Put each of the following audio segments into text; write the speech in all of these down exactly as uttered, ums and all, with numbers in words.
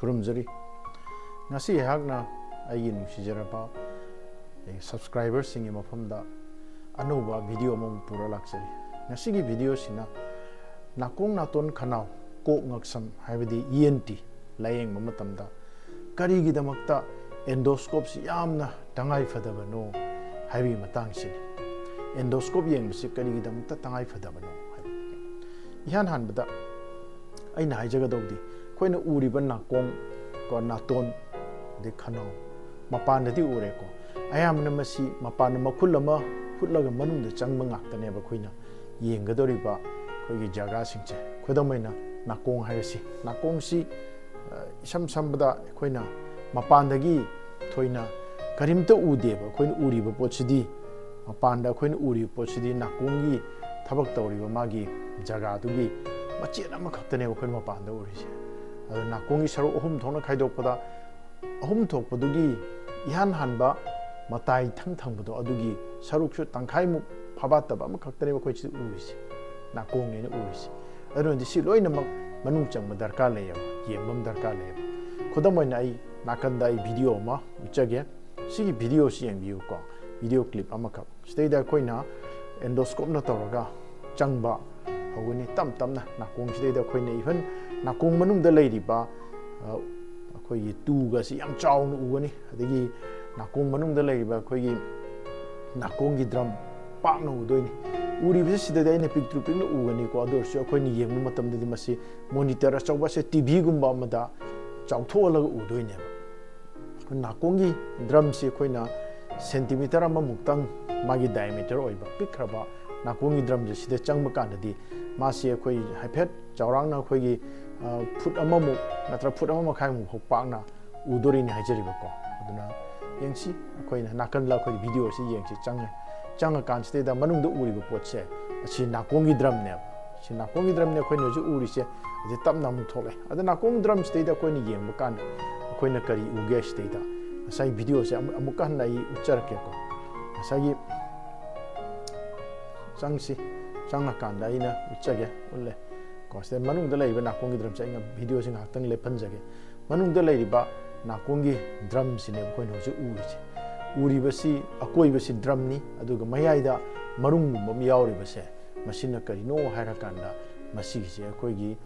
खुरुमजरी ngasi hakna ayi nusijaraba subscriber singi mafamda anuba video mong pura laksari ngasi gi video sina nakong naton khanau ko ngaksam haibadi E N T layeng mamatamda kari gi damakta endoscope si yamna tangai fadabano haibi matang si endoscope yeng bisi kari gi damakta tangai fadabano ihan hanbada aina haijaga dawdi koina uriba nakong ko naton de khanau mapan di ure ko ayamna masi mapan makhul ama hutlaga manung de changma ngaktane ba khoina yengadori ba khoigi jaga singche khodomaina nakong haisi nakong si isam sambada khoina mapan dagi thoina karimta ude ba khoina uri ba pochidi mapan da khoina uri pochidi nakongi thabak tawri ba magi jaga dugi machena ma khaktane ba khoina mapan da uri se adu nakongi saru ohum thona khaidokpada ahum thokpadugi ihan hanba matai thang thangbudo adugi saruksu tangkhaimu phabataba ma khaktane ba khoi chi urisi nakong ne urisi adon di si loina mak manung changma darkar leya yembam darkar leya khodamoina ai nakanda ai video ma uchage sigi video si yeng view ko video clip amaka stay da koina endoscope na tawraga changba hoguni tam tam na nakong stay da koina even nakong manung da leiriba khoi tu ga si yam chaw nu ugani adigi nakong manung da leiba khoi nakong gi drum pa nu doini uri bi si da dai ne picture ping nu ugani ko ador so khoi ni yeng matam da masi monitor chawba se T V gumba amada chaw thola ga udoine ba nakong gi drum si khoi na centimeter ama muktang magi diameter oiba pikraba nakong gi drum je si da changba kan di masi khoi haiphet chawrang na khoi gi foot amamu natra foot amamu khai mu hokpakna udori ni hajari bako aduna yengsi akoina nakan la khoi video si yengsi chang chang kan ste da manung da uri bo potse si nakongi drum ne si nakongi drum ne khoi no ju uri se de tam nam thole ada nakong drum ste da khoi ni yeng kan khoi na kari uge ste da sai video se amukan nai uchar ke ko sai changsi chang kan da ina uchage ulle Koste manung da leiba nakongi drum sa inga video sing haktang le panjage manung da leiba nakongi drum sine khoi no ju uri che uri basi akoi basi drum ni aduga mayai da marung mum yauri base masina kari no haira kanda masi je khoi gi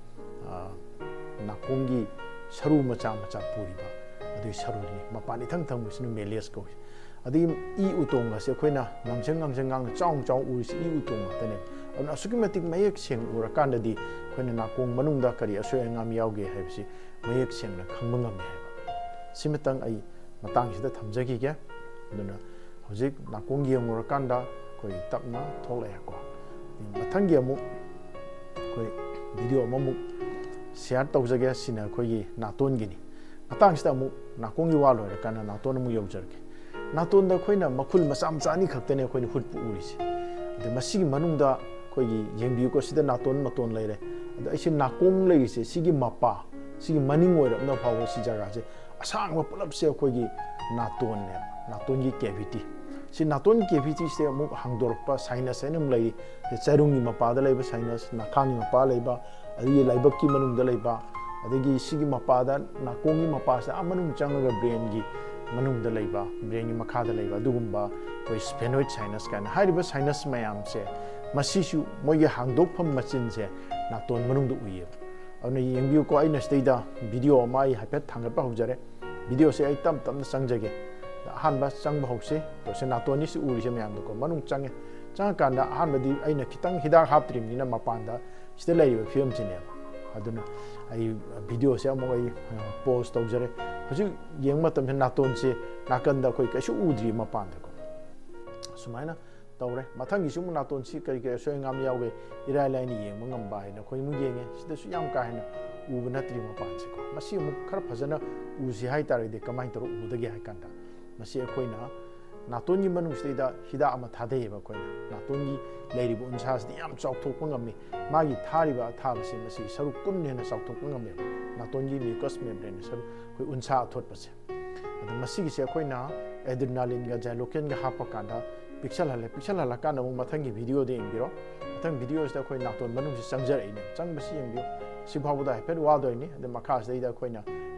nakongi saru macha macha puri ba adu saru ni mapani thang thang musinu melias ko adi i utonga se khoina nangchang nangchang ngang chong chong uri si i utonga tane ana sukimatik mayek seng urakanda di khoina nakong manungda kari asoy ngam yauge haibsi mayek seng na khangmangam me haiba simatang ai matang sida thamjagi ge aduna hojik nakong gi urakanda koi tapna thole ko mathang gi amu koi video amu share tawjage sina khoi naton gi ni matang sida amu nakong gi walo rakana naton mu yaujarge naton da khoina makhul masam chani khaktane khoina hutpu urisi de masigi manungda khoi yengbiu ko sida naton naton leire ada isi nakong leire se sigi mapa sigi maning oira na phawo si jaga se asang ma pulap se khoi naton ne naton gi cavity si naton cavity se mu hangdorpa sinus enum leire de charung ni mapa da leiba sinus nakhang ni mapa leiba ali laibak ki manungda leiba adagi sigi mapa da nakong gi mapa se amanung changaga brain gi manung da leiba brain gi makha da leiba dugumba koi sphenoid sinus kan hariba sinus mayam se masisu mogi hangdok pham machin se naton manung da uye awne yengbiu ko aina steida video mai hapet thangat pa hujare video se ai tam tam sangjage han ba sang ba hose to se naton ni su uri se mayam ko manung change chang kan da han ba di aina kitang hidak haptrim ni na mapan da ste leiba film chine aduna ai video se mo ai post tawjare hoji yengma tam naton se nakan da koi ka su udri mapan da ko sumaina tawre mathang gi sum naton si kai kai soy ngam yawge irai lai ni yeng mangam ba na khoi mu yenge sida su yam ka hena u bna tri mapan se ko masi mu khar phajana u si hai tar de kamai tor u da gi hai kan da masi khoi na naton gi manung sida hida ama thade ba khoi na naton gi leiri bu unsa si yam chok thok pangam ni magi thari ba tha ba si masi saru kun ne na chok thok pangam ni naton gi mucus membrane saru khoi unsa thot pa se adu masi gi se khoi na adrenaline ga jaloken ga hapa kanda pixel hale pixel hala kana mo mathangi video de ingiro mathang video sta khoi nakton manung si changjar ine chang basi ingbio si bhabu da pet wa do ni de makhas dei da khoi na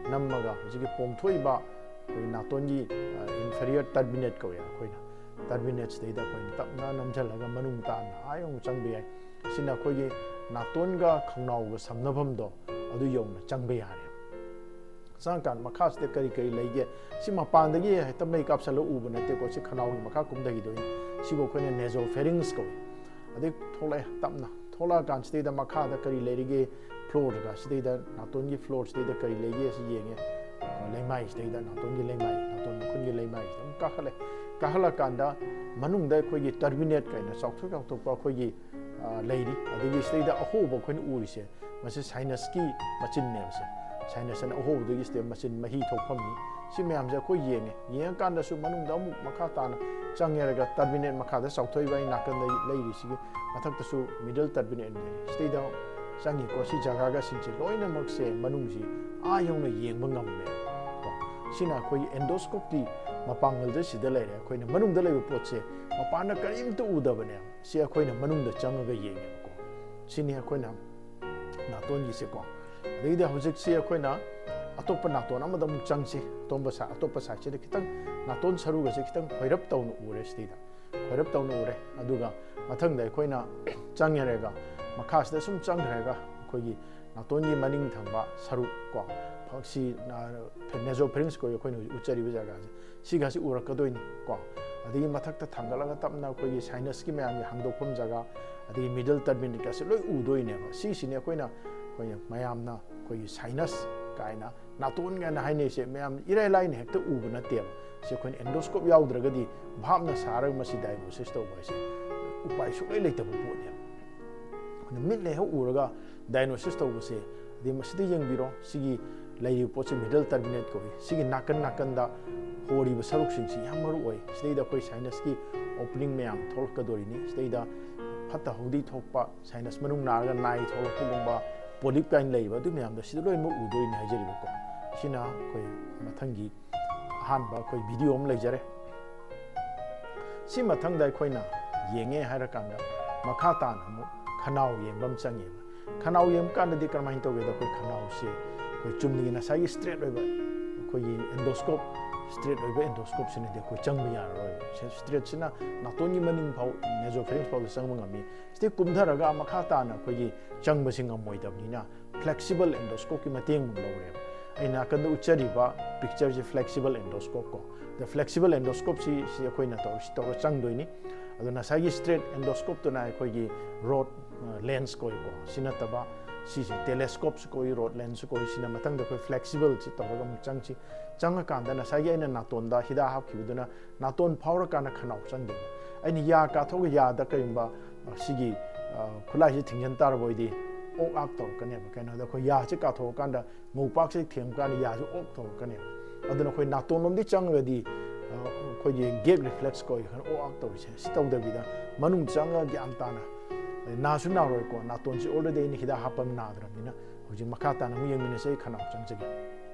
नमगा हजिक पोंथोइबा कोई नातोनगी inferior turbinate को या कोई turbinate स्टेदा कोई तपना नमझलगा मनुंग ताना आयोंग चंगबे याय सिना कोई नातोनगा खंगनावगा समनभमदो अदु यौना चंगबे यारे सांकान मखासते करी करी लेगे सि मपानदगी हेता मेकअप सलो उब नते को सि खनावगी मखा कुमदगी दोइन सिबो कोने नेजोफेरिंग्स को अदे थोला तपना थोला कान स्टेदा मखादा करी लेरिगे फ्लोर का स्टेदा नातोनगी फ्लोर स्टेदा करी लेगे सि येंगे लेमाई स्टेदा नातोनगी लेमाई नातोन मखुनगी लेमाई तम काखले काखला कांदा मनुंगदा कोई टर्मिनेट काइना सौथो सौथोपा कोई लेरी अदगी स्टेदा अहोबो कोइन उरिसे मसे साइनस की मचिन नेबसे साइनस न अहोबदगी स्टे मचिन मही थोफमनी सि मैमजे कोई येंगे येंग कांदासु मनुंगदा अमु मखा ताना चंगेरगा टर्मिनेट मखादा सौथोइबाई नाकन लेरी सिगे मथक्तसु मिडल टर्मिनेट स्टेदा चंगी को सि जगागा सिंचे लोइना मक्से मनुंगसी आ यौना येंगबा ngam सिना कोई एंडोस्कोप की मपांगल जे सिदा लेरे कोइना मनुंगदा लेबो पोचे मपाना करिमतो उदबने सि अखोइना मनुंगदा चंगगा येंगे को सिनि अखोइना नातोन गिसे को देदा हुजिक सि अखोइना अतोप नातोन अमदम चंगसे तोंबसा अतोप साइचे खितंग नातोन सरुगा से खितंग खैरप तौन उरे स्थिदा खैरप तौन उरे अदुगा मथंगदा अखोइना चंगेरेगा मखासदा सुम चंगरेगा कोई नातोनगी मनिंग थंबा सरु को फक्सी नेजोफेरिंग्स को अखोइना उच्चरिबा जगह सिगासी उरकदोइनी को अदगी मथक्ता थांगलगा तपना कोई साइनस की मैम हांगदोफम जगह अदगी मिडल टर्मिनेट का से लोई उदोइनेबा सिसिने अखोइना कोई मयामना कोई साइनस काइना नातोन गाना हाइनेसे मैम इराय लाइन हेक्ता उब नतेब से अखोइन एंडोस्कोप याउद्रगदी भाबना सारग मसी डायग्नोसिस तौबाइसे उपाय सुलै लेतबो पोने मिले हो उरगा डायग्नोसिस तौबसे दि मसिदि यंगबिरो सिगी लैरि पोचे मिडल टर्मिनेट को सिगी नाकन नाकनदा होरिबा सरुकसिंगसि याम मरु ओय सिदैदा कोई साइनस की ओपनिंग मैम थोलकदोरिनी सिदैदा फत्ता होदी थोकपा साइनस मनुंग नारगा नाई थोलकपुगुंबा पोलिप काइन लैबा दु मैम द सिदि लोइम उदोइनि हाइजरिबो को सिना कोई मथंगी हानबा कोई वीडियो अम लैजरे सि मथंगदा कोइना येंगे हारा कांदा मखा ताना मु खनाव येंबम चंगे खनाव येम कांदि करमाइन तोगेदा कोई खनाव से कोई चुमनी नसाई स्ट्रेट ओइबा कोई एंडोस्कोप स्ट्रेट ओइबा एंडोस्कोप सिने दे कोई चंग बिया रोय स्ट्रेट सिना नातोनी मनिंग फाउ नेजोफेरिंग्स फाउ संग ngami स्टे कुमधरगा मखा ताना कोई चंग बसिंग मोइदबनिना फ्लेक्सिबल एंडोस्कोप की मतेंग लौरे अइना कंद उच्चरिबा पिक्चर जे फ्लेक्सिबल एंडोस्कोप को द फ्लेक्सिबल एंडोस्कोप सि सि कोइना तो तो चंग दोइनी अदुना सागी स्ट्रेट एंडोस्कोप तो ना कोई रोड लेंस कोई को सिनतबा सी टेलीस्कोप कोई रोड लेंस कोई सिना मतंग कोई फ्लेक्सिबल सी तबगा मुचंग सी चंग कांदा ना सागी अइना नातोन दा हिदा हाप खिबुदुना नातोन फावर काना खनाव चंदे अइनी या का थोग या दा करिंबा सिगी खुलाई से थिंजन तार बोइदी ओक आक तो कने कने दा कोई या से का थो कांदा मुपाक से थेम कान या से ओक तो कने अदुना कोई नातोन लोमदी चंगदी कोई गेट रिफ्लेक्स कोई खन ओ आक तो से सितौदबिदा मनुंग चंग ग्यान ताना नासु नारोय को नातोन से ऑलरेडी नि हिदा हापम नाद्रमिना हुजि मखा ताना मु यंगने से खनाव चंगजगे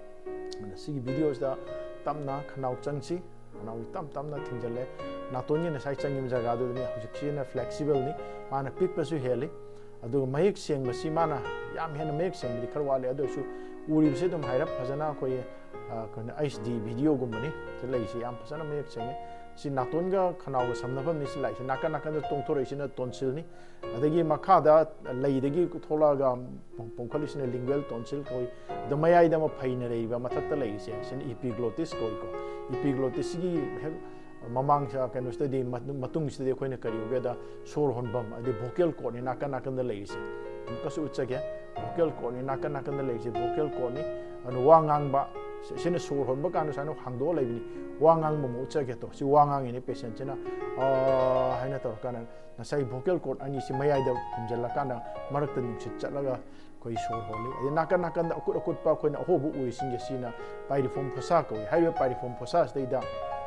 मन सिगी वीडियोस दा तमना खनाव चंगसी खनाव तम तमना थिंजले नातोन ने साइ चंगिम जगा दु नि हुजि सिना फ्लेक्सिबल नि माना पिक पसु हेली अदु मयक सेंग बसी माना याम हेन मयक सेंग दि खरवाले अदुसु उरी बसे दम हाइरप फजना कोई कने एचडी वीडियो गुमनी ते लैसि याम फजना मयक Seng si natonga khanaw samnabam ni silai naka naka da tongthorei sina tonsil ni adagi makha da leidagi thola ga pongkhali sina lingual tonsil koi da mayai da ma phaina rei ba mathak ta lei se sin epiglottis koi ko epiglottis gi mamang sa kanu study matung study koi na kari uga da sor honbam adi vocal cord ni naka naka da lei se kasu uchage vocal cord ni naka naka da lei se vocal cord ni anu wangang ba sini sor honba kanu sanu hangdo leibini wangang mo uchage to si wangang ini patient china ah haina tor kana na sai vocal cord ani si mayai da kumjala kana marak ta nuchit chalaga koi sor holi adi naka naka da akut akut pa koi na hobu ui singe sina pyriform phosa ko highway pyriform phosa stay da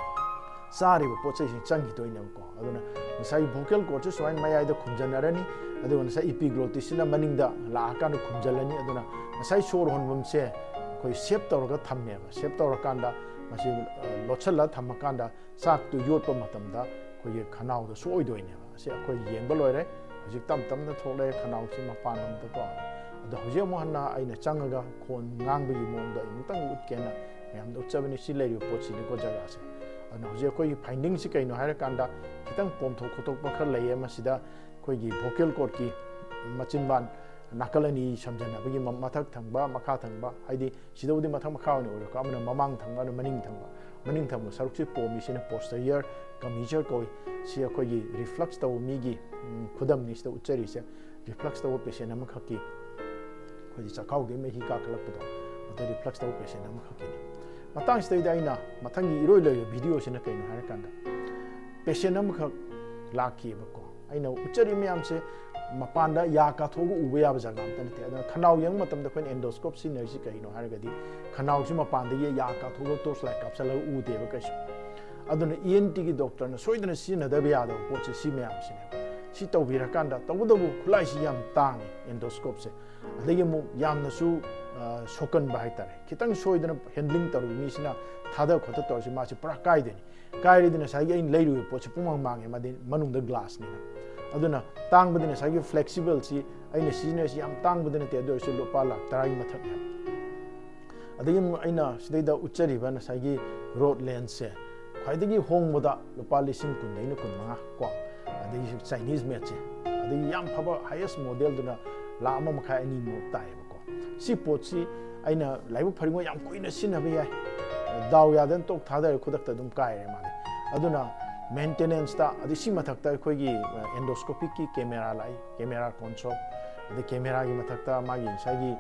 sari bo pochai sing changi to ina ko aduna sai vocal cord chu swain mayai da kumjanarani aduna sai epiglottis sina maning da la kana kumjalani aduna sai sor honbam se कोई सेप तौरगा थम्मेबा सेप तौरकांदा मसी लोचला थमकांदा साक तु योटपा मतमदा कोई Khanaw the सोइदोइनेबा से कोई येंबा लोइरे हजिक तम तम the थोले Khanaw सि मपानम the को ꯑꯗꯣ ꯍꯧꯖꯤꯛ ꯑꯃꯨꯛ ꯍꯟꯅ ꯑꯩꯅ ꯆꯪꯉꯒ ꯈꯣꯟ ꯉꯥꯡꯕꯒꯤ ꯃꯑꯣꯡꯗ ꯑꯃꯨꯛꯇꯪ ꯎꯠꯀꯦꯅ ꯃꯌꯥꯝꯗ ꯎꯠꯆꯕꯅꯤ ꯁꯤ ꯂꯩꯔꯤꯕ ꯄꯣꯠꯁꯤꯅꯤꯀꯣ ꯖꯒꯥꯁꯦ ꯑꯗꯨꯅ ꯍꯧꯖꯤꯛ ꯑꯩꯈꯣꯏꯒꯤ ꯐꯥꯏꯟꯗꯤꯡꯁꯤ ꯀꯩꯅꯣ ꯍꯥꯏꯔꯀꯥꯟꯗ ꯈꯤꯇꯪ ꯄꯣꯝꯊꯣꯛ ꯈꯣꯠꯇꯣꯛꯄ ꯈꯔ ꯂꯩꯌꯦ ꯃꯁꯤꯗ ꯑꯩꯈꯣꯏꯒꯤ ꯚꯣꯀꯦꯜ ꯀꯣꯔꯗꯀꯤ ꯃꯆꯤꯟꯕꯥꯟ ꯅꯥꯀꯜ ꯑꯅꯤ ꯁꯝꯖꯟꯅꯕꯒꯤ ꯃꯊꯛ ꯊꯪꯕ ꯃꯈꯥ ꯊꯪꯕ ꯍꯥꯏꯗꯤ ꯁꯤꯗꯕꯨꯗꯤ ꯃꯊꯛ ꯃꯈꯥ ꯑꯣꯏꯅ ꯑꯣꯏꯔꯣꯀꯣ ꯑꯃꯅ ꯃꯃꯥꯡ ꯊꯪꯕ ꯑꯃꯅ ꯃꯅꯤꯡ ꯊꯪꯕ ꯃꯅꯤꯡ ꯊꯪꯕ ꯁꯔꯨꯛꯁꯤ ꯄꯣꯝꯃꯤꯁꯤꯅ ꯄꯣꯁꯇꯔꯤꯌꯔ ꯀꯃꯤꯖꯔ ꯀꯧꯏ ꯁꯤ ꯑꯩꯈꯣꯏꯒꯤ ꯔꯤꯐ꯭ꯂꯛꯁ ꯇꯧꯕ ꯃꯤꯒꯤ ꯈꯨꯗꯝꯅꯤ ꯁꯤꯗ ꯎꯠꯆꯔꯤꯁꯦ ꯔꯤꯐ꯭ꯂꯛꯁ ꯇꯧꯕ ꯄꯦꯁꯦꯟ ꯑꯃꯈꯛꯀꯤ ꯑꯩꯈꯣꯏꯒꯤ ꯆꯈꯥꯎꯗꯒꯤ ꯃꯍꯤ ꯀꯥꯈꯠꯂꯛꯄꯗꯣ ꯃꯗꯨ ꯔꯤꯐ꯭ꯂꯛꯁ ꯇꯧꯕ ꯄꯦꯁꯦꯟ ꯑꯃꯈꯛꯀꯤꯅꯤ ꯃꯇꯥꯡꯁꯤꯗꯩꯗ ꯑꯩꯅ ꯃꯊꯪꯒꯤ ꯏꯔꯣꯏ ꯂꯣꯏꯕ ꯚꯤꯗꯤꯑꯣꯁꯤꯅ ꯀꯩꯅꯣ ꯍꯥꯏꯔꯀꯥꯟꯗ ꯄꯦꯁꯦꯟ ꯑꯃꯈꯛ ꯂꯥꯛꯈꯤꯕꯀꯣ ꯑꯩꯅ ꯎꯠꯆꯔꯤ ꯃꯌꯥꯝꯁꯦ ꯃꯄꯥꯟꯗ ꯌꯥ ꯀꯥꯊꯣꯛꯑꯒ ꯎꯕ ꯌꯥꯕ ꯖꯒꯥ ꯑꯝꯇ ꯅꯠꯇꯦ ꯑꯗꯨꯅ ꯈꯅꯥꯎ ꯌꯦꯡꯕ ꯃꯇꯝꯗ ꯑꯩꯈꯣꯏꯅ ꯑꯦꯟꯗꯣꯁꯀꯣꯞ ꯁꯤꯖꯤꯟꯅꯔꯤꯁꯤ ꯀꯩꯅꯣ ꯍꯥꯏꯔꯒꯗꯤ ꯈꯅꯥꯎꯁꯤ ꯃꯄꯥꯟꯗꯒꯤ ꯌꯥ ꯀꯥꯊꯣꯛꯑꯒ ꯇꯣꯔꯆ ꯂꯥꯏꯠ ꯀꯥꯞꯁꯜꯂꯒ ꯎꯗꯦꯕ ꯀꯩꯁꯨ ꯑꯗꯨꯅ ꯏ ꯑꯦꯟ ꯇꯤꯒꯤ ꯗꯣꯛꯇꯔꯅ ꯁꯣꯏꯗꯅ ꯁꯤꯖꯤꯟꯅꯗꯕ ꯌꯥꯗꯕ ꯄꯣꯠꯁꯦ ꯁꯤ ꯃꯌꯥꯝꯁꯤꯅꯦꯕ ꯁꯤ ꯇꯧꯕꯤꯔꯀꯥꯟꯗ ꯇꯧꯕꯇꯕꯨ ꯈꯨꯠꯂꯥꯏꯁꯤ ꯌꯥꯝ ꯇꯥꯡꯉꯤ ꯑꯦꯟꯗꯣꯁꯀꯣꯞꯁꯦ ꯑꯗꯒꯤ ꯑꯃꯨꯛ ꯌꯥꯝꯅꯁꯨ ꯁꯣꯛꯀꯟꯕ ꯍꯥꯏꯇꯥꯔꯦ ꯈꯤꯇꯪ ꯁꯣꯏꯗꯅ ꯍꯦꯟꯗ꯭ꯂꯤꯡ ꯇꯧꯔꯤꯕ ꯃꯤꯁꯤꯅ ꯊꯥꯗ ꯈꯣꯠꯇ ꯇꯧꯔꯁꯤ ꯃꯥꯁꯤ ꯄꯨꯔꯥ ꯀꯥꯏꯗꯣꯏꯅꯤ ꯀꯥꯏꯔꯗꯤ ꯉꯁꯥꯏꯒꯤ ꯑꯩꯅ ꯂꯩꯔꯨꯕ ꯄꯣꯠꯁꯤ ꯄꯨꯡꯃꯥꯡ ꯃꯥꯡꯉꯦ ꯃꯥꯗꯤ ꯃꯅꯨꯡꯗ ꯒ꯭ꯂꯥꯁꯅꯤꯅ ꯑꯗꯨꯅ ꯇꯥꯡꯕꯗꯤ ꯉꯁꯥꯏꯒꯤ ꯐ꯭ꯂꯦꯛꯁꯤꯕꯜꯁꯤ ꯑꯩꯅ ꯁꯤꯖꯤꯟꯅꯔꯤꯁꯤ ꯌꯥꯝ ꯇꯥꯡꯕꯗꯤ ꯅꯠꯇꯦ ꯑꯗꯨ ꯑꯣꯏꯔꯁꯨ ꯂꯨꯄꯥ ꯂꯥꯛ ꯇꯔꯥꯒꯤ ꯃꯊꯛꯅꯦ ꯑꯗꯒꯤ ꯑꯃꯨꯛ ꯑꯩꯅ ꯁꯤꯗꯩꯗ ꯎꯠꯆꯔꯤꯕ ꯉꯁꯥꯏꯒꯤ ꯔꯣꯗ ꯂꯦꯟꯁꯁꯦ ꯈ꯭ꯋꯥꯏꯗꯒꯤ ꯍꯣꯡꯕꯗ ꯂꯨꯄꯥ ꯂꯤꯁꯤꯡ ꯀꯨꯟꯗꯩꯅ ꯀꯨꯟꯃꯉꯥ ꯀꯣ ꯑꯗꯒꯤ ꯆꯥꯏꯅꯤꯁ ꯃꯦꯠꯁꯦ ꯑꯗꯒꯤ ꯌꯥꯝ ꯐꯕ ꯍꯥꯏꯌꯦꯁ ꯃꯣꯗꯦꯜꯗꯨꯅ ꯂꯥꯛ ꯑꯃ ꯃꯈꯥꯏ ꯑꯅꯤꯃꯨꯛ ꯇꯥꯏꯌꯦꯕꯀꯣ ꯁꯤ ꯄꯣꯠꯁꯤ ꯑꯩꯅ ꯂꯥꯏꯕꯛ ꯐꯔꯤꯉꯣꯏ ꯌꯥꯝ ꯀꯨꯏꯅ ꯁꯤꯖꯤꯟꯅꯕ ꯌꯥꯏ ꯗꯥꯎ ꯌꯥꯗꯅ ꯇꯣꯛ ꯊꯥꯗꯔꯦ ꯈꯨꯗꯛꯇ ꯑꯗꯨꯝ ꯀꯥꯏꯔꯦ ꯃꯥꯗꯤ ꯑꯗꯨꯅ ꯃꯦꯟꯇꯦꯅꯦꯟꯁꯇ ꯑꯗꯩ ꯁꯤ ꯃꯊꯛꯇ ꯑꯩꯈꯣꯏꯒꯤ ꯑꯦꯟꯗꯣꯁꯀꯣꯄꯤꯛꯀꯤ ꯀꯦꯃꯦꯔꯥ ꯂꯥꯛꯏ ꯀꯦꯃꯦꯔꯥ ꯀꯣꯟꯁꯣꯜ ꯑꯗꯩ ꯀꯦꯃꯦꯔꯥꯒꯤ ꯃꯊꯛꯇ ꯃꯥꯒꯤ ꯉꯁꯥꯏꯒꯤ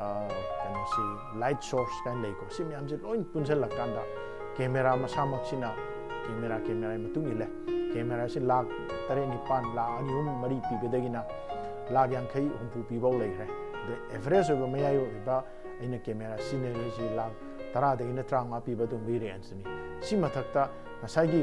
ꯀꯩꯅꯣꯁꯤ ꯂꯥꯏꯠ ꯁꯣꯔꯁ ꯀꯥꯏꯅ ꯂꯩꯀꯣ ꯁꯤ ꯃꯌꯥꯝꯁꯦ ꯂꯣꯏ ꯄꯨꯟꯁꯤꯜꯂꯀꯥꯟꯗ ꯀꯦꯃꯦꯔꯥ ꯃꯁꯥꯃꯛꯁꯤꯅ ꯀꯦꯃꯦꯔꯥ ꯀꯦꯃꯦꯔꯥꯒꯤ ꯃꯇꯨꯡ ꯏꯜꯂꯦ ꯀꯦꯃꯦꯔꯥꯁꯤ ꯂꯥꯛ ꯇꯔꯦꯠ ꯅꯤꯄꯥꯟ ꯂꯥꯛ ꯑꯅꯤ ꯑꯍꯨꯝ ꯃꯔꯤ ꯄꯤꯕꯗꯒꯤꯅ ꯂꯥꯛ ꯌꯥꯡꯈꯩ ꯍꯨꯝꯐꯨ ꯄꯤꯕꯧ ꯂꯩꯈ꯭ꯔꯦ ꯑꯗꯩ ꯑꯦꯚꯔꯦꯖ ꯑꯣꯏꯕ ꯃꯌꯥꯏ ꯑꯣꯏꯕ ꯑꯩꯅ ꯀꯦꯃꯦꯔꯥ ꯁꯤꯖꯤꯟꯅꯔꯤꯁꯤ ꯂꯥꯛ ꯇꯔꯥꯗꯒꯤꯅ ꯇꯔꯥꯃꯉꯥ ꯄꯤꯕ ꯑꯗꯨꯝꯕꯒꯤ ꯔꯦꯟꯖꯇꯨꯅꯤ ꯁꯤ ꯃꯊꯛꯇ ꯉꯁꯥꯏꯒꯤ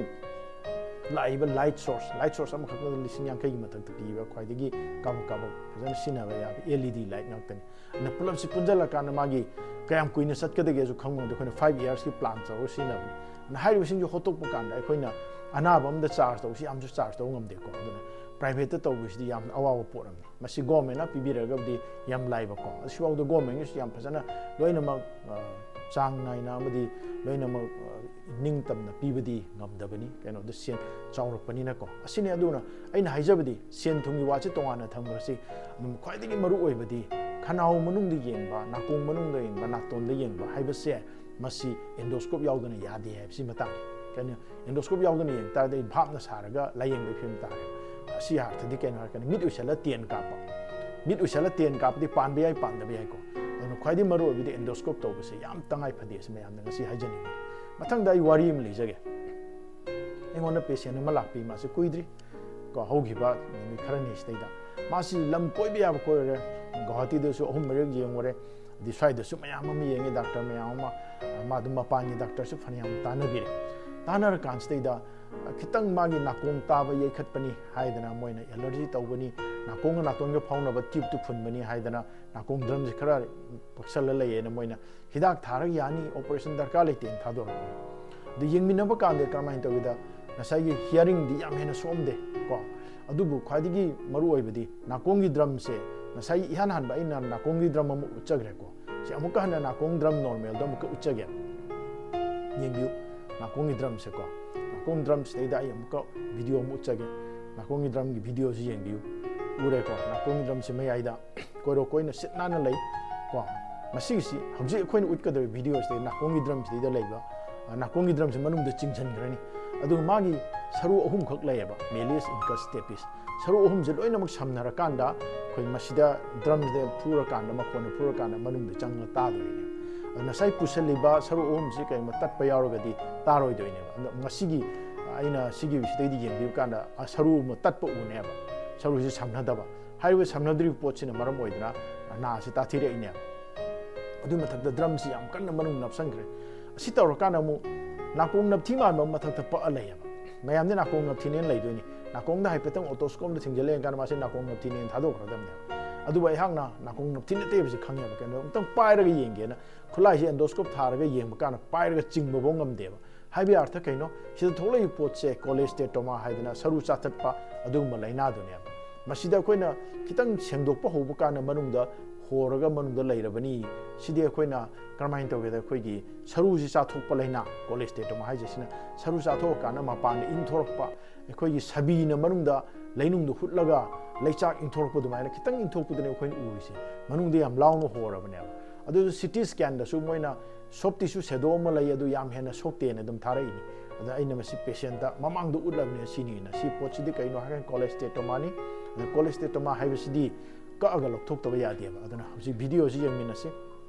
ꯂꯥꯛꯏꯕ ꯂꯥꯏꯠ ꯁꯣꯔꯁ ꯂꯥꯏꯠ ꯁꯣꯔꯁ ꯑꯃꯈꯛꯇꯗ ꯂꯤꯁꯤꯡ ꯌꯥꯡꯈꯩꯒꯤ ꯃꯊꯛꯇ ꯄꯤꯕ ꯈ꯭ꯋꯥꯏꯗꯒꯤ ꯀꯥꯕꯛ ꯀꯥꯕꯛ ꯐꯖꯅ ꯁꯤꯖꯤꯟꯅꯕ ꯌꯥꯕ ꯑꯦꯜ ꯏ ꯗꯤ ꯂꯥꯏꯠ ꯉꯥꯛꯇꯅꯤ ꯑꯗꯨꯅ ꯄꯨꯂꯞꯁꯤ ꯄꯨꯟꯁꯤꯜꯂꯀꯥꯟꯗ ꯃꯥꯒꯤ ꯀꯌꯥꯝ ꯀꯨꯏꯅ ꯆꯠꯀꯗꯒꯦꯁꯨ ꯈꯪꯉꯣꯏꯗ ꯑꯩꯈꯣꯏꯅ ꯐꯥꯏꯚ ꯏꯌꯥꯔꯁꯀꯤ ꯄ꯭ꯂꯥꯟ ꯇꯧꯔꯒ ꯁꯤꯖꯤꯟꯅꯕꯅꯤ ꯑꯗꯨꯅ ꯍꯥꯏꯔꯤꯕꯁꯤꯡꯁꯨ ꯍꯣꯠꯇꯣꯛꯄ ꯀꯥꯟꯗ ꯑꯩꯈꯣꯏꯅ ꯑꯅꯥꯕ ꯑꯃꯗ ꯆꯥꯔꯖ ꯇꯧꯕꯁꯤ ꯌꯥꯝꯁꯨ ꯆꯥꯔꯖ ꯇꯧꯕ ꯉꯝꯗꯦꯀꯣ ꯑꯗꯨꯅ ꯄ꯭ꯔꯥꯏꯚꯦꯠꯇ ꯇꯧꯕꯁꯤꯗꯤ ꯌꯥꯝꯅ ꯑꯋꯥꯕ ꯄꯣꯠ ꯑꯃꯅꯤ ꯃꯁꯤ ꯒꯣꯔꯃꯦꯟꯅ ꯄꯤꯕꯤꯔꯒꯕꯨꯗꯤ ꯌꯥꯝ ꯂꯥꯏꯕꯀꯣ ꯑꯁꯤꯐꯥꯎꯗ ꯒꯣꯔꯃꯦꯟꯒꯤꯁꯨ ꯌꯥꯝ ꯐꯖꯅ ꯂꯣꯏꯅꯃꯛ ꯆꯥꯡ ꯅꯥꯏꯅ ꯑꯃꯗꯤ ꯂꯣꯏꯅꯃꯛ ꯅꯤꯡꯇꯝꯅ ꯄꯤꯕꯗꯤ ꯉꯝꯗꯕꯅꯤ ꯀꯩꯅꯣꯗ ꯁꯦꯟ ꯆꯥꯎꯔꯛꯄꯅꯤꯅꯀꯣ ꯑꯁꯤꯅꯤ ꯑꯗꯨꯅ ꯑꯩꯅ ꯍꯥꯏꯖꯕꯗꯤ ꯁꯦꯟ ꯊꯨꯝꯒꯤ ꯋꯥꯁꯤ ꯇꯣꯉꯥꯟꯅ ꯊꯝꯈ꯭ꯔꯁꯤ ꯑꯗꯨꯝ ꯈ꯭ꯋꯥꯏꯗꯒꯤ ꯃꯔꯨ ꯑꯣꯏꯕꯗꯤ ꯈꯅꯥꯎ ꯃꯅꯨꯡꯗ ꯌꯦꯡꯕ ꯅꯥꯀꯣꯡ ꯃꯅꯨꯡꯗ ꯌꯦꯡꯕ ꯅꯥꯇꯣꯟꯗ ꯌꯦꯡꯕ ꯍꯥꯏꯕꯁꯦ ꯃꯁꯤ ꯑꯦꯟꯗꯣꯁꯀꯣꯞ ꯌꯥꯎꯗꯅ ꯌꯥꯗꯦ ꯍꯥꯏꯕꯁꯤ ꯃꯇꯥꯡꯅꯤ ꯀꯩꯅꯣ ꯑꯦꯟꯗꯣꯁꯀꯣꯞ ꯌꯥꯎꯗꯅ ꯌꯦꯡ ꯇꯥꯔꯗꯤ ꯚꯥꯞꯅ ꯁꯥꯔꯒ ꯂꯥꯏꯌꯦꯡꯕꯒꯤ ꯐꯤꯕꯝ ꯇꯥꯔꯦ ꯑꯁꯤ ꯑꯥꯔꯊꯗꯤ ꯀꯩꯅꯣ ꯍꯥꯏꯔꯀꯥꯟꯗ ꯃꯤꯠ ꯎꯏꯁꯜꯂ ꯇꯦꯟ ꯀꯥꯞꯄ ꯃꯤꯠ ꯎꯏꯁꯜꯂ ꯇꯦꯟ ꯀꯥꯞꯄꯗꯤ ꯄꯥꯟꯕ ꯌꯥꯏ ꯄꯥꯟꯗꯕ ꯌꯥꯏꯀꯣ ꯑꯗꯨꯅ ꯈ꯭ꯋꯥꯏꯗꯒꯤ ꯃꯔꯨ ꯑꯣꯏꯕꯗꯤ ꯑꯦꯟꯗꯣꯁꯀꯣꯞ ꯇꯧꯕꯁꯦ ꯌꯥꯝ ꯇꯉꯥꯏ ꯐꯗꯦ ꯑꯁꯤ ꯃꯌꯥꯝꯅ ꯉꯁꯤ ꯍꯥꯏꯖꯅꯤꯡꯉꯤ ꯃꯊꯪꯗ ꯑꯩ ꯋꯥꯔꯤ ꯑꯃ ꯂꯤꯖꯒꯦ ꯑꯩꯉꯣꯟꯗ ꯄꯦꯁꯦꯟ ꯑꯃ ꯂꯥꯛꯄꯤ ꯃꯥꯁꯤ ꯀꯨꯏꯗ꯭ꯔꯤ ꯀꯣ ꯍꯧꯈꯤꯕ ꯅꯨꯃꯤꯠ ꯈꯔꯅꯤ ꯁꯤꯗꯩꯗ ꯃꯥꯁꯤ ꯂꯝ ꯀꯣꯏꯕ ꯌꯥꯕ ꯀꯣꯏꯔꯦ ꯒꯨꯋꯥꯍꯥꯇꯤꯗꯁꯨ ꯑꯍꯨꯝ ꯃꯔꯤꯔꯛ ꯌꯦꯡꯉꯨꯔꯦ ꯑꯗꯩ ꯁ꯭ꯋꯥꯏꯗꯁꯨ ꯃꯌꯥꯝ ꯑꯃ ꯌꯦꯡꯉꯦ ꯗꯥꯛꯇꯔ ꯃꯌꯥꯝ ꯑꯃ ꯃꯥ ꯑꯗꯨꯝ ꯃꯄꯥꯟꯒꯤ ꯗꯥꯛꯇꯔꯁꯨ ꯐꯅꯌꯥꯝ ꯇꯥꯟꯅꯕꯤꯔꯦ ꯇꯥꯟꯅꯔꯀꯥꯟꯁꯤꯗꯩꯗ ꯈꯤꯇꯪ ꯃꯥꯒꯤ ꯅꯥꯀꯣꯡ ꯇꯥꯕ ꯌꯩꯈꯠꯄꯅꯤ ꯍꯥꯏꯗꯅ ꯃꯣꯏꯅ ꯑꯦꯂꯔꯖꯤ ꯇꯧꯕꯅꯤ ꯅꯥꯀꯣꯡꯒ ꯅꯥꯇꯣꯟꯒ ꯐꯥꯎꯅꯕ ꯇ꯭ꯌꯨꯕꯇꯨ ꯐꯨꯟꯕꯅꯤ ꯍꯥꯏꯗꯅ ꯅꯥꯀꯣꯡ ꯗ꯭ꯔꯝꯁꯦ ꯈꯔ ꯄꯛꯁꯜꯂ ꯂꯩꯌꯦꯅ ꯃꯣꯏꯅ ꯍꯤꯗꯥꯛ ꯊꯥꯔꯒ ꯌꯥꯅꯤ ꯑꯣꯄꯔꯦꯁꯟ ꯗꯔꯀꯥꯔ ꯂꯩꯇꯦꯅ ꯊꯥꯗꯣꯔꯛꯄꯅꯤ ꯑꯗꯨ ꯌꯦꯡꯃꯤꯟꯅꯕ ꯀꯥꯟꯗ ꯀꯔꯝꯍꯥꯏꯅ ꯇꯧꯒꯦꯗ ꯉꯁꯥꯏꯒꯤ ꯍꯤꯌꯥꯔꯤꯡꯗꯤ ꯌꯥꯝ ꯍꯦꯟꯅ ꯁꯣꯛꯑꯝꯗꯦ ꯀꯣ ꯑꯗꯨꯕꯨ ꯈ꯭ꯋꯥꯏꯗꯒꯤ ꯃꯔꯨ ꯑꯣꯏꯕꯗꯤ ꯅꯥꯀꯣꯡꯒꯤ ꯗ꯭ꯔꯝꯁꯦ ꯉꯁꯥꯏꯒꯤ ꯏꯍꯥꯟ ꯍꯥꯟꯕ ꯑꯩꯅ ꯅꯥꯀꯣꯡꯒꯤ ꯗ꯭ꯔꯝ ꯑꯃ ꯎꯠꯆꯈ꯭ꯔꯦꯀꯣ ꯁꯤ ꯑꯃꯨꯛꯀ ꯍꯟꯅ ꯅꯥꯀꯣꯡ ꯗ꯭ꯔꯝ ꯅꯣꯔꯃꯦꯜꯗꯣ ꯑꯃꯨꯛꯀ ꯎꯠꯆꯒꯦ ꯌꯦꯡꯕꯤꯌꯨ ꯅꯥꯀꯣꯡꯒꯤ ꯗ꯭ꯔꯝꯁꯦꯀꯣ ꯅꯥꯀꯣꯡ ꯗ꯭ꯔꯝꯁꯤꯗꯩꯗ ꯑꯩ ꯑꯃꯨꯛꯀ ꯚꯤꯗꯤꯑꯣ ꯑꯃ ꯎꯠꯆꯒꯦ ꯅꯥꯀꯣꯡꯒꯤ ꯗ꯭ꯔꯝꯒꯤ ꯚꯤꯗꯤꯑꯣꯁꯤ ꯌꯦꯡꯕꯤꯌꯨ ꯎꯔꯦꯀꯣ ꯅꯥꯀꯣꯡꯒꯤ ꯗ꯭ꯔꯝꯁꯤ ꯃꯌꯥꯏꯗ ꯀꯣꯏꯔꯣ ꯀꯣꯏꯅ ꯁꯤꯠ ꯅꯥꯟꯅ ꯂꯩ ꯀꯣ ꯃꯁꯤꯒꯤꯁꯤ ꯍꯧꯖꯤꯛ ꯑꯩꯈꯣꯏꯅ ꯎꯠꯀꯗꯧꯔꯤꯕ ꯚꯤꯗꯤꯑꯣꯁꯤꯗ ꯅꯥꯀꯣꯡꯒꯤ ꯗ꯭ꯔꯝꯁꯤꯗꯩꯗ ꯂꯩꯕ ꯅꯥꯀꯣꯡꯒꯤ ꯗ꯭ꯔꯝꯁꯤ ꯃꯅꯨꯡꯗ ꯆꯤꯡꯁꯤꯟꯈ꯭ꯔꯅꯤ ꯑꯗꯨꯒ ꯃꯥꯒꯤ ꯁꯔꯨ ꯑꯍꯨꯝꯈꯛ ꯂꯩꯌꯦꯕ ꯃꯦꯂꯤꯌꯁ ꯏꯟꯀꯁ ꯁ꯭ꯇꯦꯄꯤꯁ ꯁꯔꯨ ꯑꯍꯨꯝꯁꯦ ꯂꯣꯏꯅꯃꯛ ꯁꯝꯅꯔꯀꯥꯟꯗ ꯑꯩꯈꯣꯏ ꯃꯁꯤꯗ ꯗ꯭ꯔꯝꯁꯤꯗ ꯐꯨꯔꯀꯥꯟꯗ ꯃꯈꯣꯟꯅ ꯐꯨꯔꯀꯥꯟꯗ ꯃꯅꯨꯡꯗ ꯆꯪꯉ ꯇꯥꯗꯣꯏꯅꯦꯕ ꯑꯗꯨ ꯉꯁꯥꯏ ꯄꯨꯁꯜꯂꯤꯕ ꯁꯔꯨ ꯑꯍꯨꯝꯁꯤ ꯀꯩꯒꯨꯝꯕ ꯇꯠꯄ ꯌꯥꯎꯔꯒꯗꯤ ꯇꯥꯔꯣꯏꯗꯣꯏꯅꯦꯕ ꯑꯗꯣ ꯉꯁꯤꯒꯤ ꯑꯩꯅ ꯁꯤꯒꯤ ꯁꯤꯗꯩꯗ ꯌꯦꯡꯕꯤꯕ ꯀꯥꯟꯗ ꯁꯔꯨ ꯑꯃ ꯇꯠꯄ ꯎꯅꯦꯕ ꯁꯔꯨꯁꯤ ꯁꯝꯅꯗꯕ ꯍꯥꯏꯔꯤꯕ ꯁꯝꯅꯗ꯭ꯔꯤꯕ ꯄꯣꯠꯁꯤꯅ ꯃꯔꯝ ꯑꯣꯏꯗꯅ ꯅꯥꯁꯤ ꯇꯥꯊꯤꯔꯛꯏꯅꯦꯕ ꯑꯗꯨꯒꯤ ꯃꯊꯛꯇ ꯗ꯭ꯔꯝꯁꯤ ꯌꯥꯝ ꯀꯟꯅ ꯃꯅꯨꯡ ꯅꯞꯁꯟꯈ꯭ꯔꯦ ꯑꯁꯤ ꯇꯧꯔꯀꯥꯟꯗ ꯑꯃꯨꯛ ꯅꯥꯀꯣꯡ ꯅꯞꯊꯤ ꯃꯥꯟꯕ ꯃꯊꯛꯇ ꯄꯛꯑ ꯂꯩꯌꯦꯕ ꯃꯌꯥꯝꯗꯤ ꯅꯥꯀꯣꯡ ꯅꯞꯊꯤꯅꯦꯅ ꯂꯩꯗꯣꯏꯅꯤ ꯅꯥꯀꯣꯡꯗ ꯍꯥꯏꯐꯦꯠꯇꯪ ꯑꯣꯇꯣꯁꯀꯣꯞꯅ ꯊꯤꯡꯖꯤꯜꯂꯦ ꯀꯥꯟꯗ ꯃꯥꯁꯤ ꯅꯥꯀꯣꯡ ꯅꯞꯊꯤꯅꯦꯅ ꯊꯥꯗꯣꯛꯈ꯭ꯔꯗꯕꯅꯦꯕ ꯑꯗꯨꯕꯨ ꯑꯩꯍꯥꯛꯅ ꯅꯥꯀꯣꯡ ꯅꯞꯊꯤ ꯅꯠꯇꯦ ꯍꯥꯏꯕꯁꯤ ꯈꯪꯉꯦꯕ ꯀꯩꯅꯣ ꯑꯃꯨꯛꯇꯪ ꯄꯥꯏꯔꯒ ꯌꯦꯡꯒꯦꯅ ꯈꯨꯠꯂꯥꯏꯁꯤ ꯑꯦꯟꯗꯣꯁꯀꯣꯞ ꯊꯥꯔꯒ ꯌꯦꯡꯕ ꯀꯥꯟꯗ ꯄꯥꯏꯔꯒ ꯆꯤꯡꯕꯐꯥꯎ ꯉꯝꯗꯦꯕ ꯍꯥꯏꯕꯒꯤ ꯑꯥꯔꯊ ꯀꯩꯅꯣ ꯁꯤꯗ ꯊꯣꯛꯂꯛꯏꯕ ꯄꯣꯠꯁꯦ ꯀꯣꯂꯦꯁꯇꯦꯇꯣꯃꯥ ꯍꯥꯏꯗꯅ ꯁꯔꯨ ꯆꯥꯊꯠꯄ ꯑꯗꯨꯒꯨꯝꯕ ꯂꯥꯏꯅꯥꯗꯨꯅꯦꯕ ꯃꯁꯤꯗ ꯑꯩꯈꯣꯏꯅ ꯈꯤꯇꯪ ꯁꯦꯡꯗꯣꯛꯄ ꯍꯧꯕ ꯀꯥꯟꯗ ꯃꯅꯨꯡꯗ होरगा मनुंग लेरबनी सिदे अखोइना करमाइन तौगेदा अखोइगी सरुसी चाथोकपा लेना कोलेस्टेटोमा हाइजेसिना सरु चाथोक काना मपान इंथोरकपा अखोइगी सबिना मनुंगदा लेनुंग हुटलगा लेचाक इंथोरकपा दुमाइना खितंग इंथोरकपदने अखोइन उरिसे मनुंगदे याम लाउनो होरबने अदु सिटी स्कैन दसु मोइना सॉफ्ट टिश्यू सेदोम लई अदु याम हेना सोक्तेने दम थारैनी अदा अइना मसि पेशेंट दा ममांग दु उडलबने सिनीना सि पोचिदि कइनो हागन कोलेस्टेटोमानी कोलेस्टेटोमा हाइबसिदि कागा लौथोक्तबा यादेबा अदुना हजि भिडियो सि यंगमिनसि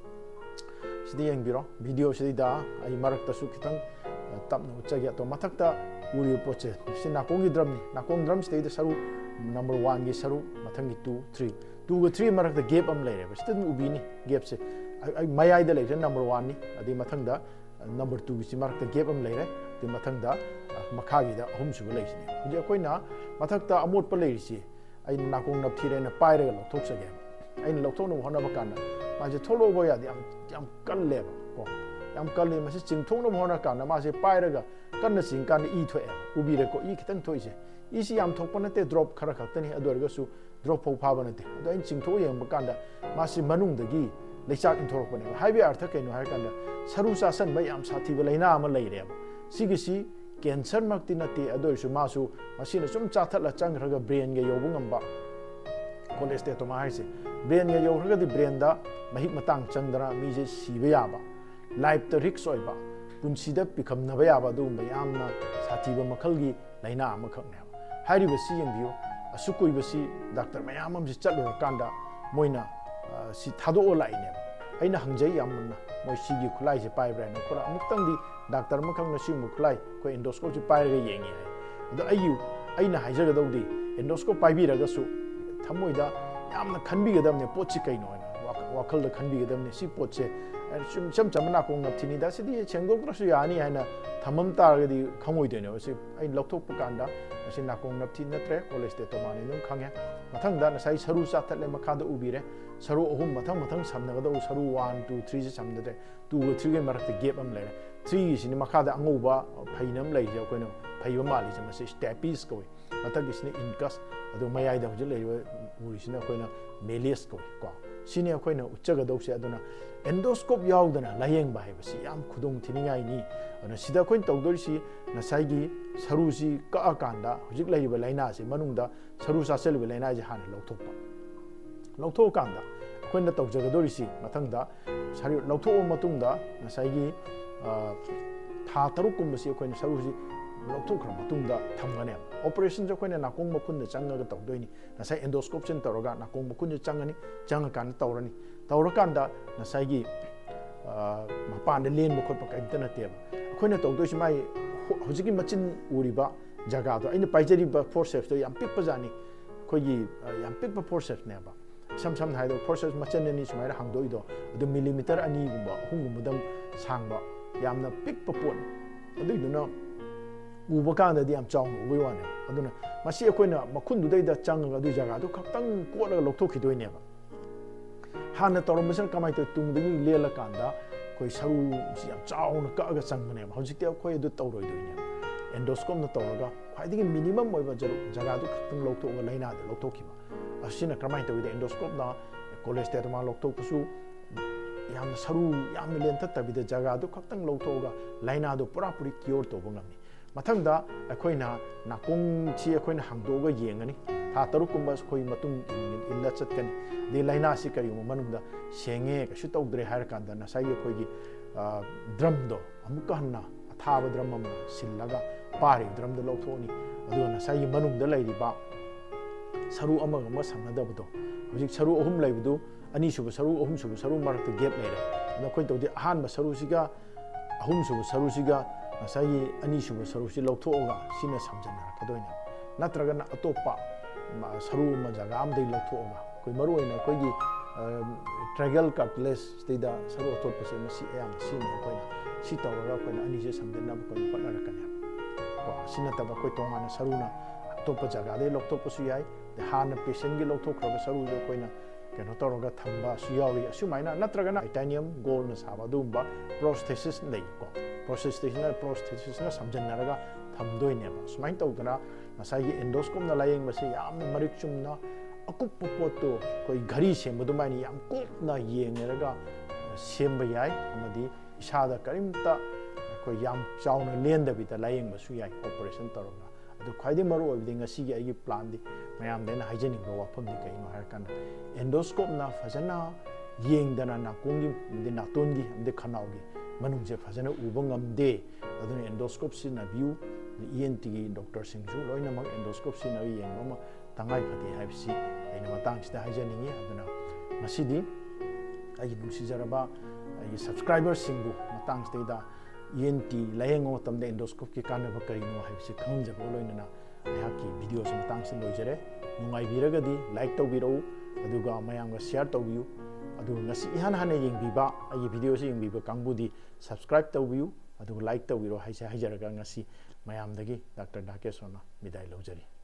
सिदि यंगबिरो भिडियो सिदि दा अइ मरक्तसु खितंग तपनो उच्चगे तो मथक्ता उरि पोचे सि नाकोंगी ड्रमनी नाकोंग ड्रम सिदि सरु नंबर वन गी सरु मथंगी टू थ्री टू ग थ्री मरक्ता गेप अम लेरेबा सिदि उबिनी गेप से आई मयाइदा लेरे नंबर वन नि अदि मथंगदा नंबर टू गी मरक्ता गेप अम लेरे अदि मथंगदा मखागीदा अहुम सुबा लेसिने हजि अखोइना मथक्ता अमोट प लेरिसि आई नाकोंग नपथिरेना पाइरगा लौथोक्सगे अइन लौथोनो होनबा काना माजे थोलोबो यादि याम याम कल्लेबा को याम कल्ले मसे चिंथोनो होना काना मासे पाइरगा कन्ना चिंग काना ई थोए उबिरे को ई खितंग थोइसे इसी याम थोकपा नते ड्रॉप खरा खक्तनी अदोरगसु ड्रॉप फौ फाबा नते अदो इन चिंथो येंबा कांदा मासे मनुंगदगी लेचाक इंथोरकपने हाइबे अर्थ कइनो हाय कांदा सरु चासन बा याम साथीबा लैना अमा लैरेबा सिगिसी कैंसर मक्ति नते अदोरसु मासु मसिना सुम चाथला चंगरगा ब्रेन गे योबु ngamba कोलेस्टेटोमा हाइसे ब्रेन गे योरगदि ब्रेन दा महिक मतंग चंगदरा मीजे सिबे याबा लाइफ त रिक्स ओइबा पुंसीदा पिखमनबा याबा दुम यामना साथीबा मखलगी लैना अमा खकने हारिबसि यंबियो असुकुइबसि डॉक्टर मयाम अमजि चलुर कांदा मोइना सि थादो लाइने अइना हंजै यामना मोइ सिगी खुलाई से पाइब्रा न खोला अमुक्तंगदि डॉक्टर मखंग न सिमु खुलाई को एंडोस्कोप से पाइरगा येंगे है अदो अयु अइना हाइजगदौदि एंडोस्कोप पाइबिरगसु थमोइदा यामना खनबिगदमने पोछि कइनो वाखलदा खनबिगदमने सि पोछे सुम सम चमना कोंग नथिनिदा सिदि छेंगोक्रसु यानी हाइना थमम तारगदि खंगोइदेने से अइ लौथोकप कांदा असे नाकोंग नथि नत्रे कोलेस्टेटोमाने नुम खंगे मथंगदा नसाई सरु चाथले मखादा उबिरे सरु अहुम मथंग मथंग समनगदौ सरु वन टू थ्री से समदे टू थ्री गे मरक्ते गेप अम लेरे थ्री सिनि मखादा अंगौबा फैनम लैजे कोइनो फैबा माली जमसे स्टेपिस कोइ मथंग इसने इनकस अदो मयाइदा हुजे लेयो उरिसिना कोइना मेलियस कोइ को सिने कोइना उच्चगदौसे अदुना एंडोस्कोप याउदना लायेंग बाहेबसि याम खुदोंग थिनिङाइनि अना सिदा कोइन तौदोरिसि नसाइगी सरुसि का कांदा हुजिक लैबा लाइना से मनुंगदा सरु सासेलबा लाइना जे हाने लौथोकपा लौथोक कांदा कोइन तौजगदोरिसि मथंगदा सरु लौथोक मतुंगदा नसाइगी था तरुक कुमबसि कोइन सरुसि लौथोखर मतुंगदा थमगने ऑपरेशन जो कोइन नाकोंग मखुन चंगगा तौदोइनि नसाइ एंडोस्कोप चिन तौरगा नाकोंग मखुन चंगनी चंग कान तौरनी तौरकांदा नसाइगी मपान लेन मखोट पकाइंत नतेब अखोइना तौदोइसि माइ हुजिकी मचिन उरिबा जगादो अइना पाइजरिबा फोर्सेप्स तो याम पिकपा जानी खोगी याम पिकपा फोर्सेप्स नेबा सम सम हाइदो फोर्सेप्स मचिन नि सुमाइरा हांगदोइदो अदु मिलीमीटर अनि गुबा हुंगुमदम सांगबा यामना पिकपा पोन अदुइदुना उबा कांददि याम चाउनो उबय वाने अदुना मसि अखोइना मखुनदुदैदा चंगगा अदु जगादो खक्तंग कोलगा लौथोखिदोइनेबा हाना तौरमसन कमाइ तो तुंगदगी लेला कांदा कोई सरु याम चाउनो कागा चंगनेबा हौजिकते अखोइ अदु तौरोइदोइने एंडोस्कोप न तौरगा ख्वाइदगी मिनिमम ओइबा जरु जगादो खक्तंग लौथोगा लाइनादो लौथोखिबा असिना कमाइ तौइदे एंडोस्कोप ना कोलेस्टेटोमा लौथोकपसु याम सरु याम लेंथतबिदे जगादो खक्तंग लौथोगा लाइनादो पुरा पुरी क्योर तौबा ngami मथंगदा अखोइना नाकोंग छि अखोइना हांगदोगा येंगनी था तरुक कुंबा खोइ मतुंग इल्ला चतकनी दे लाइना सि करियो मनुंगदा सेंगे कसु तौद्रे हार कांदा नसाइ अखोइगी ड्रम दो अमुक हन्ना अथाबा ड्रम अम सिल्लगा पारि ड्रम दो लौथोनी अदु नसाइ मनुंगदा लैरिबा सरु अमग म समनदबदो हजिक सरु अहुम लैबदु अनि सुब सरु अहुम सुब सरु मरक गेप लेरे अदा खोइ तौदे अहान ब सरु सिगा अहुम सुब सरु सिगा नसाइ अनि सुब सरु सि लौथोगा सिना समजनरा कदोइने नत्रगना अतोपा सरु म जगा अम दै लौथोगा कोइ मरु ओइना कोइगी ट्रायगल कटलेस स्टेदा सरु अतोपसे मसि एम सिने कोइना सि तौरगा कोइना अनि से समजनना कोइ पटनरकने को सिना तब कोइ तोंगाना सरुना अतोपा जगा दे लौथोपसु याइ हाना पेशेंट गी लौथोखरबा सरु जो कोइना केनो तौरगा थंबा सुयावि असुमाइना नत्रगना टाइटानियम गोल्ड न साबा दुंबा प्रोस्थेसिस नै को प्रोस्थेसिस ना प्रोस्थेसिस ना समजनरगा थमदोइनेबा सुमाइन तौदना नसाइगी एंडोस्कोप ना लायेंग बसे यामना मरिक चुमना अकुप पोतो कोई घड़ी सेमदुमाइनी याम कुपना येंगरगा सेम याय अमदी इसादा करिमता कोई याम चाउना लेंदबिता लायेंगबसु याय ऑपरेशन तौरगा अदु ख्वाइदे मरु ओइबदि ngasi आइगी प्लान दि मयाम देना हाइजेनिक वाफम दि कइनो हारकन एंडोस्कोप ना फजना येंगदना नाकोंगी मदि नातोनगी मदि खनाउगी मनुंगजे फजना उबा ngamde अदुन एंडोस्कोप सिना व्यू ईएनटी की डॉक्टर सिंगसु लोइनमक एंडोस्कोप सिना येंगमा तंगाई फते हाइबसी आइना मतंगसिदा हाइजेनिंगी अदुना ngasi आई नुसिजरबा आई सब्सक्राइबर सिंगु मतंगसिदा ईएनटी लायेंगो तमदे एंडोस्कोप की कानबा करिनो हाइबसी खंगजबो लोइनना आयाकी वीडियो से मतंगसिन लोइजरे नुंगाइबिरगदी लाइक तौबिरौ अदुगा मयांगा शेयर तौबियु अदु ngasi ihan hana yengbiba आई वीडियो से yengbiba कांगबुदी सब्सक्राइब तौबियु अदु लाइक तौबिरो हाइसे हाइजरगा ngasi mayamdagi डॉक्टर डाकेशोना मिदाई लौजरी।